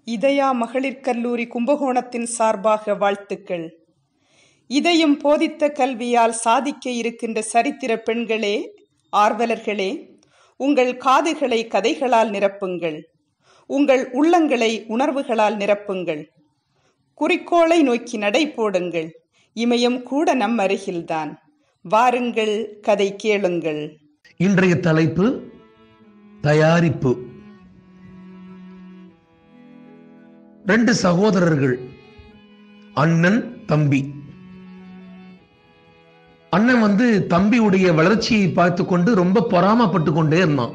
இதயா மகளிர் கல்லூரி கும்பகோணத்தின் சார்பாக வாழ்த்துக்கள். இதயம் போதித்த கல்வியால் சாதிக்க இருக்கின்ற சரித்திர பெண்களே, ஆர்வலர்களே, உங்கள் காதுகளை கதைகளால் நிரப்புங்கள், உங்கள் உள்ளங்களை உணர்வுகளால் நிரப்புங்கள். குறிக்கோளை நோக்கி நடை போடுங்கள். இமயம் கூட நம் அருகில்தான். வாருங்கள், கதை கேளுங்கள். இன்றைய தலைப்பு தயாரிப்பு. 2 சகோதரர்கள், அண்ணன் தம்பி. அண்ணன் தம்பியுடைய வளர்ச்சியை பார்த்து கொண்டு ரொம்ப பொறாமப்பட்டு கொண்டே இருந்தான்.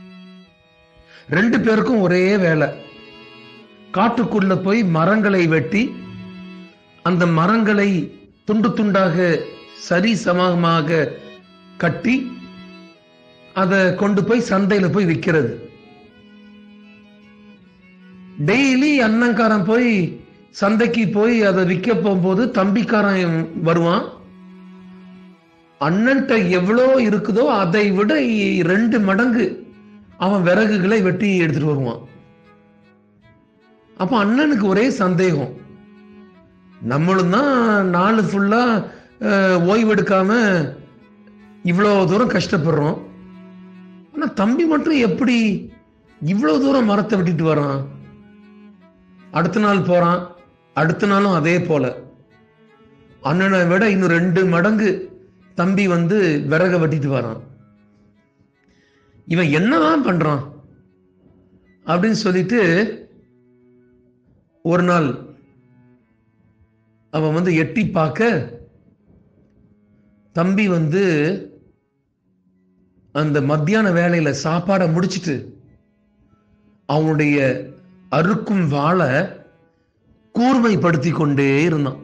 2 பேருக்கும் ஒரே வேலை. காட்டுக்குள்ள போய் மரங்களை வெட்டி அந்த மரங்களை துண்டு துண்டாக சரி சமமாக கட்டி அதை கொண்டு போய் சந்தையில போய் விற்கிறது. டெய்லி அண்ணன்காரன் போய் சந்தைக்கு போய் அதை விற்க போகும்போது தம்பிக்காரன் வருவான். அண்ணன்ட்ட எவ்வளோ இருக்குதோ அதை விட 2 மடங்கு அவன் விறகுகளை வெட்டி எடுத்துட்டு வருவான். அப்ப அண்ணனுக்கு ஒரே சந்தேகம், நம்மளும் தான் நாள் ஃபுல்லா ஓய்வெடுக்காம இவ்வளவு தூரம் கஷ்டப்படுறோம், ஆனா தம்பி மட்டும் எப்படி இவ்வளவு தூரம் மரத்தை வெட்டிட்டு வரான்? அடுத்த நாள் போறான், அடுத்த நாளும் அதே போல. அண்ணனை விட இன்னும் 2 மடங்கு தம்பி விறக வெட்டிட்டு வரான். இவன் என்னதான் பண்றான் அப்படின்னு சொல்லிட்டு ஒரு நாள் அவன் எட்டி பார்க்க தம்பி அந்த மத்தியான வேலையில சாப்பாடை முடிச்சிட்டு அவனுடைய அறுக்கும் வாளை கூர்மைப்படுத்தி கொண்டே இருந்தான்.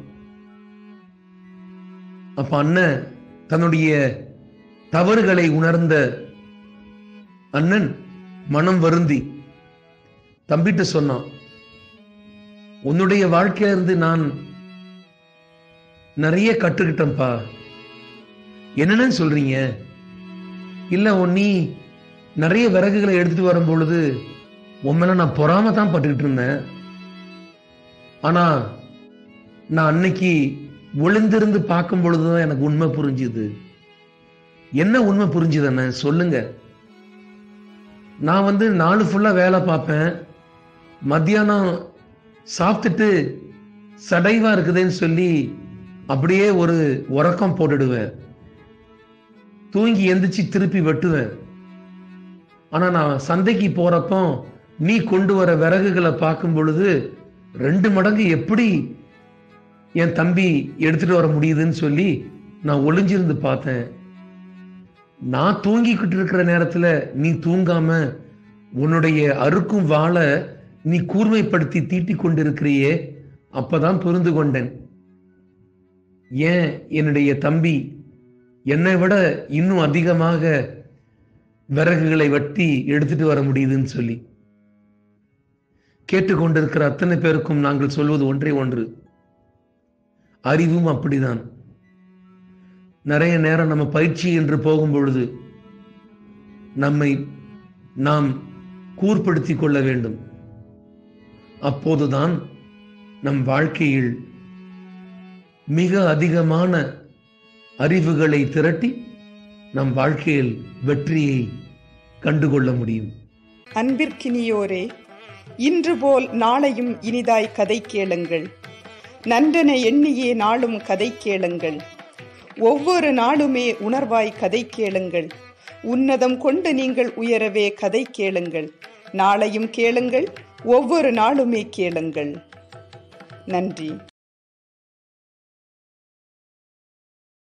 அப்ப அண்ணன் தன்னுடைய தவறுகளை உணர்ந்த அண்ணன் மனம் வருந்தி தம்பிட்ட சொன்னான், உன்னுடைய வாழ்க்கையில இருந்து நான் நிறைய கற்றுக்கிட்டேன்ப்பா. என்னன்னு சொல்றீங்க? இல்ல, நீ நிறைய விறகுகளை எடுத்துட்டு வரும் பொழுது உண்மையில நான் பொறாம தான் பட்டுக்கிட்டு இருந்தேன். ஆனா நான் அன்னைக்கு ஒளிந்திருந்து பார்க்கும் பொழுதுதான் எனக்கு உண்மை புரிஞ்சுது. என்ன உண்மை புரிஞ்சுது அண்ணா சொல்லுங்க? நான் நாள் ஃபுல்லா வேலை பார்ப்பேன், மத்தியானம் சாப்பிட்டுட்டு சடைவா இருக்குதுன்னு சொல்லி அப்படியே ஒரு உறக்கம் போட்டுடுவேன், தூங்கி எந்திரிச்சு திருப்பி வெட்டுவேன். ஆனா நான் சந்தைக்கு போறப்போ நீ கொண்டு வர விறகுகளை பார்க்கும் பொழுது 2 மடங்கு எப்படி என் தம்பி எடுத்துட்டு வர முடியுதுன்னு சொல்லி நான் ஒளிஞ்சிருந்து பார்த்தேன். நான் தூங்கிக்கிட்டு இருக்கிற நேரத்துல நீ தூங்காம உன்னுடைய அறுக்கும் வாளை நீ கூர்மைப்படுத்தி தீட்டி கொண்டிருக்கிறியே, அப்பதான் புரிந்து கொண்டேன் ஏன் என்னுடைய தம்பி என்னை விட இன்னும் அதிகமாக விறகுகளை வெட்டி எடுத்துட்டு வர முடியுதுன்னு சொல்லி. கேட்டுக்கொண்டிருக்கிற அத்தனை பேருக்கும் நாங்கள் சொல்வது ஒன்றே ஒன்று, அறிவும் அப்படிதான். நிறைய நேரம் நம்ம பயிற்சி என்று போகும் பொழுது நம்மை நாம் கூர்ப்படுத்திக் கொள்ள வேண்டும். அப்போதுதான் நம் வாழ்க்கையில் மிக அதிகமான அறிவுகளை திரட்டி நம் வாழ்க்கையில் வெற்றியை கண்டுகொள்ள முடியும். அன்பிற்கினியோரே, இன்று போல் நாளையும் இனிதாய் கதை கேளுங்கள். நன்றென எண்ணியே நாளும் கதை கேளுங்கள். ஒவ்வொரு நாளுமே உணர்வாய் கதை கேளுங்கள். உன்னதம் கொண்டு நீங்கள் உயரவே கதை கேளுங்கள். நாளையும் கேளுங்கள், ஒவ்வொரு நாளுமே கேளுங்கள். நன்றி.